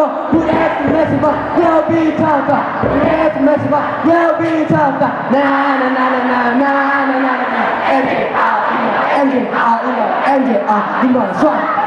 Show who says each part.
Speaker 1: Who asked to mess about? We'll be talking about. Who asked to mess about? We'll be talking about. Nah, nah, nah, nah, nah, nah, nah, nah, nah. MJ, MJ, MJ, you know, swag.